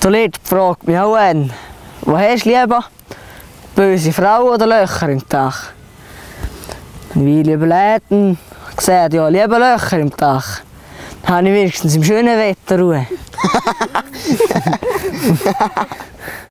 Der Lied fragt mich auch an, was hast du lieber? Böse Frau oder Löcher im Dach? Weil ich überlegt und gesagt, ja, lieber Löcher im Dach. Dann habe ich wenigstens im schönen Wetter Ruhe.